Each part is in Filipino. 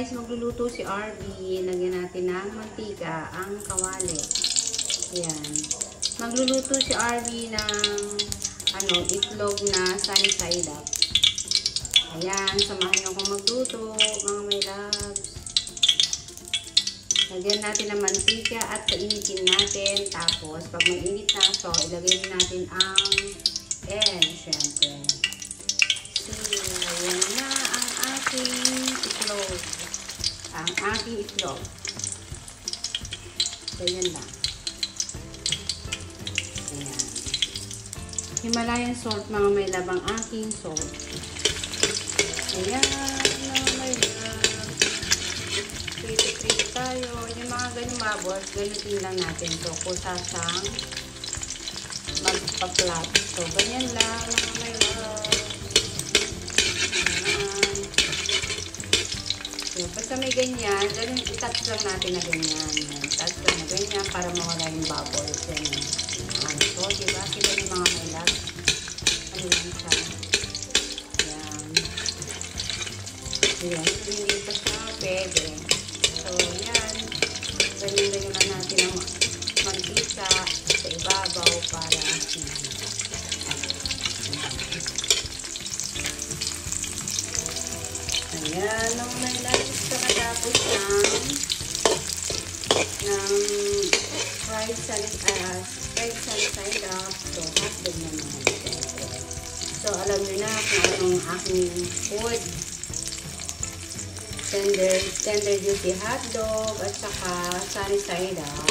guys, magluluto si RB. Lagyan natin ng mantika ang kawali. Ayan. Magluluto si RB ng itlog na sunny side up. Ayan, samahan niyo akong magluto, mga my loves. Lagyan natin ng mantika at painitin natin. Tapos, pag mainit na, so ilagay natin ang egg, syempre. So, ayan na ang aking itlog. Ang aking itlog. Ganyan lang. Ayan. Himalayan salt, mga may labang aking salt. Ayan, mga may lab. Prito-prito tayo. Yung mga ganyan mabos, ganutin lang natin. So, kusasang magpa-flat. So, ganyan lang, mga may lab. Ayan. So, basta may ganyan, ganun, i-touch lang natin na ganyan. I-touch lang na ganyan para mawala yung bubbles. Ganyan. So, diba? Kita yung mga may lab. Ano lang siya? Ayan. Ayan. So, hindi pa siya pwede. So, ayan. Ganyan lang natin ang mantika sa ibabaw para ayan. Nung may labis ka matapos ng fried side up. So, hotdog naman. So, alam nyo na kung anong aking food. Tender juicy hotdog at saka sunny side up.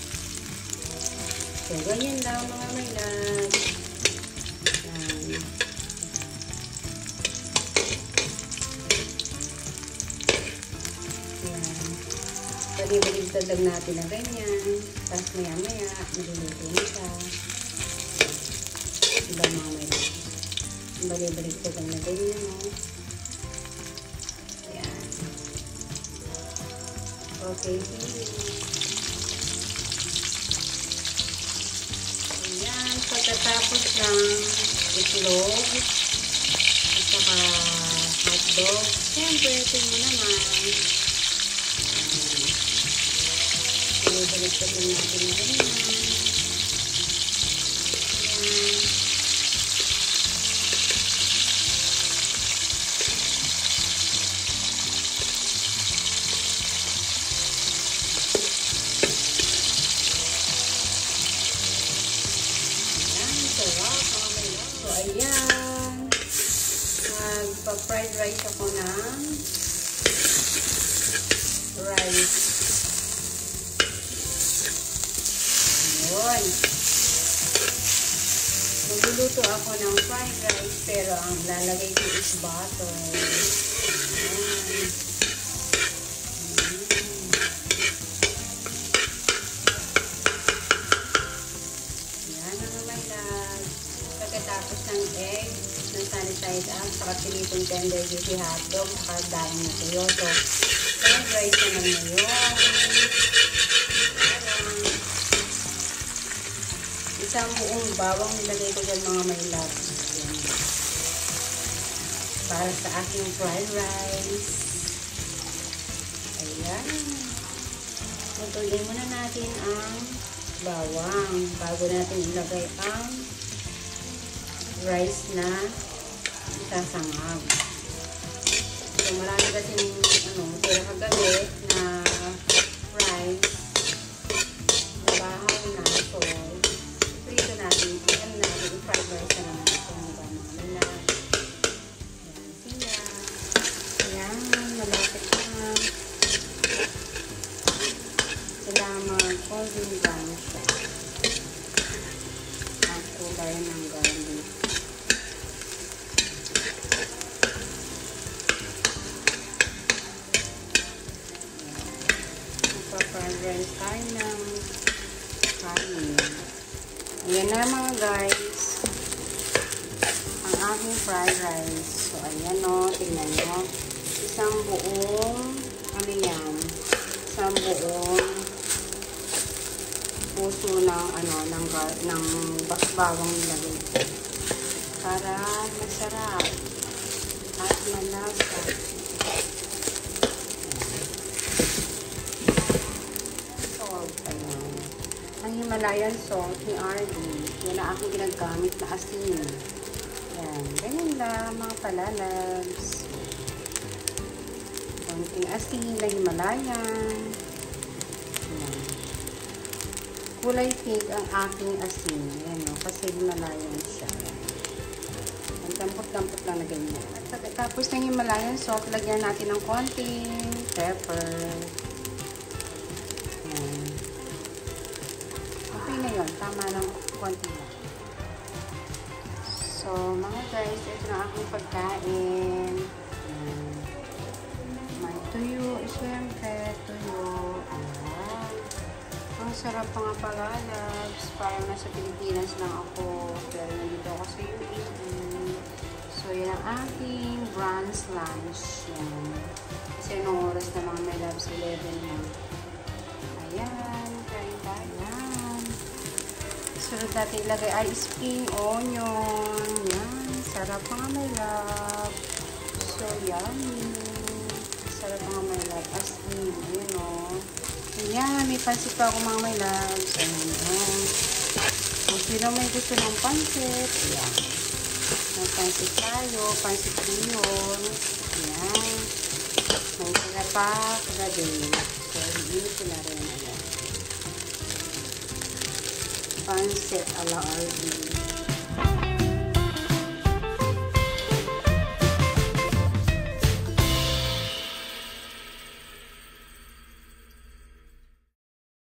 So, ganyan lang mga may lads. Ayan. Ayan. Balik-balik lang natin na ganyan. Tapos maya-maya, maluluto na siya. Diba mga may lads? Balik-balik lang na ganyan, no? Okay. Ayan. Pagkatapos ng itlog at saka hotdog, siyempre, ito mo naman. Balik-balik lang natin na ganyan. Ayan. So, ayan. Magpa-fried rice ako ng rice. Ayan. Magluluto ako ng fried rice pero ang lalagay ko is butter. Ayan. Pagkatapos ng egg, ng sunny side up, saka pinitong tender juicy hotdog, saka daing na tuyo. So, fried rice naman ngayon. Isang buong bawang nilagay ko dyan mga may love. Para sa aking fried rice. Ayan. Tutuloy muna natin ang bawang bago natin ilagay ang rice na sasangag. So, marami kasing tira kagabi na rice na bahaw na. So, prito natin. Ayan natin, i-fried rice na naman. So, diba naman na. Ayan siya. Ayan, malapit na. Salamat. Golden brown siya. Ang kulay ng garlic. Magpa-fried tayo ng kain. Ayan na mga guys. Ang aking fried rice. So, ayan o. Tingnan nyo. Isang buong yan. Isang buong puso ng bawang nilagay ko. Para masarap at malasa. Himalayan salt ni RD. Yan ang aking ginagamit na asin. Yan. Ganyan lang mga palalags. Konting asin na Himalayan. Yan. Kulay pink ang aking asin. Yan o. Kasi Himalayan siya. Ang dampot-dampot lang na ganyan. At tapos ng Himalayan salt, lagyan natin ng konting pepper. Yan. Okay na yun. Tama ng konti lang. So, mga guys, ito na aking pagkain. May tuyo. Siyempre, tuyo. Ayan. Ang sarap pa nga pala, loves. Parang nasa Pilipinas lang ako. Pero nandito ako sa UAE. So, yan ang aking brunch lunch. Yan. Kasi nung oras na mga may loves, 11 na. Ayan. Kain tayo. Sunod natin ilagay ay spring onion. Yan. Sarap mga may love. So, yummy. Sarap mga may love. As in, yun o. Ayan. May pansit pa ako mga may love. Ayan. Kung sino may gusto ng pansit. Ayan. May pansit tayo. Pansit yun. Ayan. May sinapak na din. So, hindi ko na rin. Ayan. Pansit ala RD.